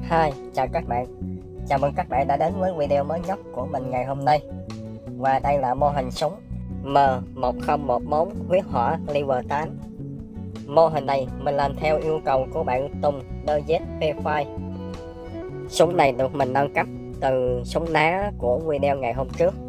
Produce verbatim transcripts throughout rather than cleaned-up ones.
Hi, chào các bạn. Chào mừng các bạn đã đến với video mới nhất của mình ngày hôm nay. Và đây là mô hình súng M một không một bốn huyết hỏa Level tám. Mô hình này mình làm theo yêu cầu của bạn Tùng đê Z P năm. Súng này được mình nâng cấp từ súng ná của video ngày hôm trước.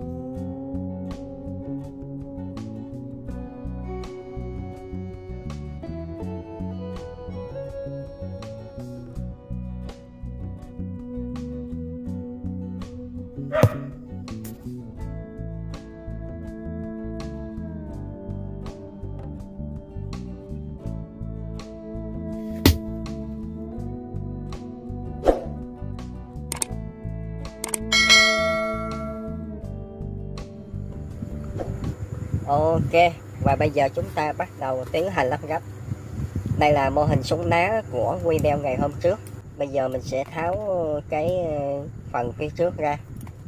Ok, và bây giờ chúng ta bắt đầu tiến hành lắp ráp. Đây là mô hình súng ná của video ngày hôm trước. Bây giờ mình sẽ tháo cái phần phía trước ra.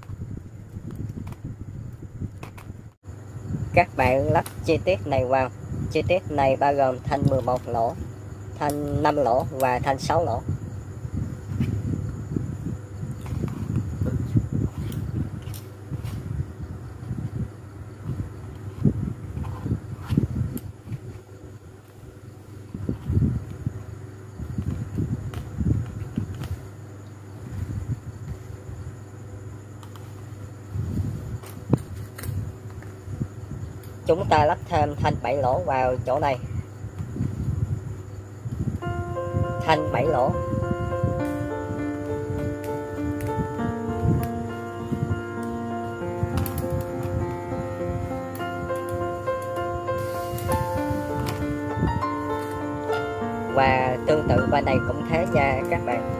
Các bạn lắp chi tiết này vào. Chi tiết này bao gồm thanh mười một lỗ, thanh năm lỗ và thanh sáu lỗ. Chúng ta lắp thêm thanh bảy lỗ vào chỗ này. Thanh bảy lỗ. Và tương tự bên này cũng thế nha các bạn.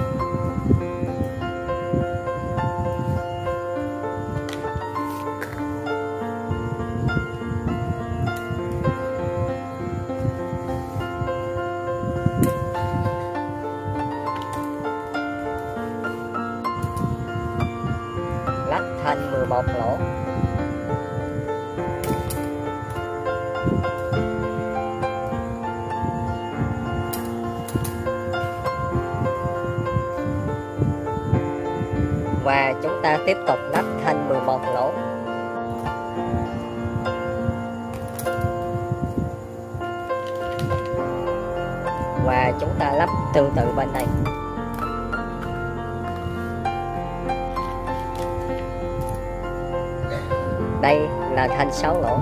Lắp thanh mười một lỗ. Và chúng ta tiếp tục lắp thanh mười một lỗ. Và chúng ta lắp tương tự bên này. Đây là thanh sáu lỗ.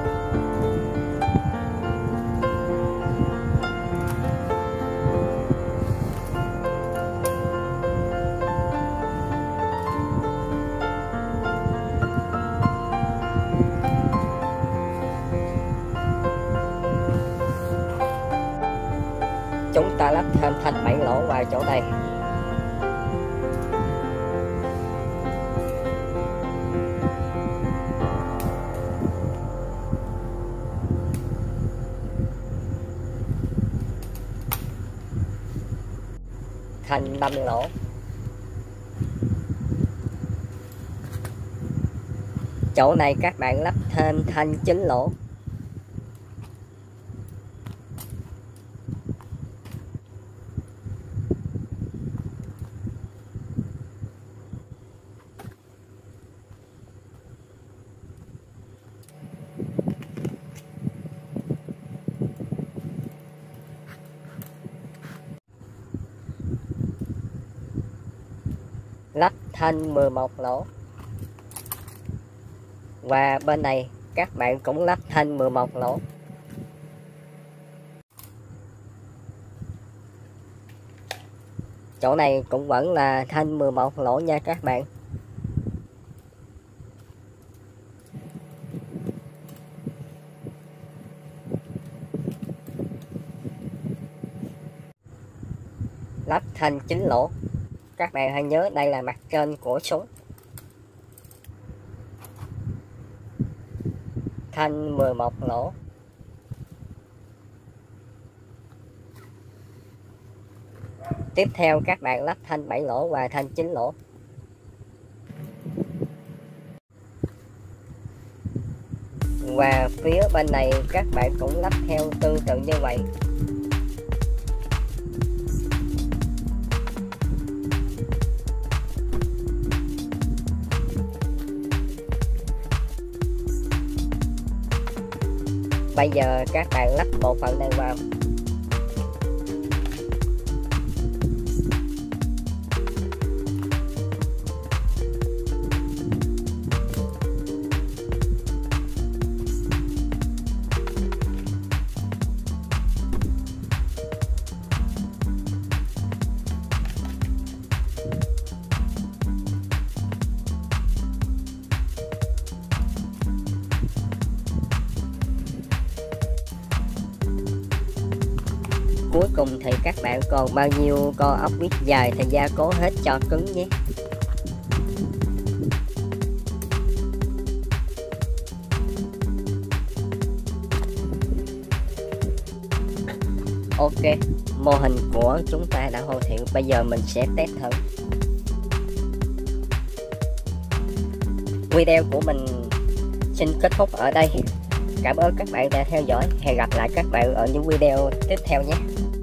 Chúng ta lắp thêm thanh bảy lỗ vào chỗ này. Thanh năm lỗ. Chỗ này các bạn lắp thêm thanh chín lỗ. Lắp thanh mười một lỗ. Và bên này các bạn cũng lắp thanh mười một lỗ. Chỗ này cũng vẫn là thanh mười một lỗ nha các bạn. Lắp thanh chín lỗ. Các bạn hãy nhớ đây là mặt trên của súng. Thanh mười một lỗ. Tiếp theo các bạn lắp thanh bảy lỗ và thanh chín lỗ. Và phía bên này các bạn cũng lắp theo tương tự như vậy. Bây giờ các bạn lắp bộ phận này vào. Cuối cùng thì các bạn còn bao nhiêu con ốc vít dài thì gia cố hết cho cứng nhé. Ok, mô hình của chúng ta đã hoàn thiện, bây giờ mình sẽ test thử. Video của mình xin kết thúc ở đây. Cảm ơn các bạn đã theo dõi. Hẹn gặp lại các bạn ở những video tiếp theo nhé.